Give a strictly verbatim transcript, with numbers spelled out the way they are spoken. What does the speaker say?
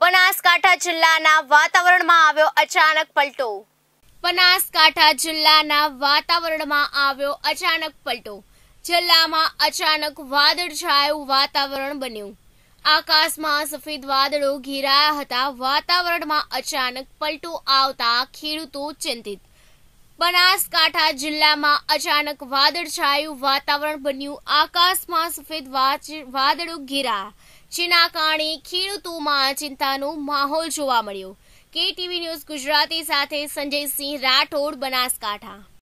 બનાસકાંઠા જિલ્લાના વાતાવરણમાં આવ્યો અચાનક પલટો બનાસકાંઠા જિલ્લાના વાતાવરણમાં આવ્યો અચાનક પલટો જિલ્લામાં અચાનક વાદળછાયું વાતાવરણ બન્યું। આકાશમાં સફેદ વાદળો ઘેરાયા હતા। વાતાવરણમાં અચાનક પલટો આવતા ખેડૂતો ચિંતિત। બનાસકાંઠા જિલ્લામાં અચાનક વાદળછાયું વાતાવરણ બન્યું। આકાશમાં સફેદ વાદળો ઘેરાયા, જેના કારણે ખેડૂતોમાં ચિંતાનો માહોલ જોવા મળ્યો। કે ટીવી ન્યૂઝ ગુજરાતી સાથે સંજય સિંહ રાઠોડ, બનાસકાંઠા।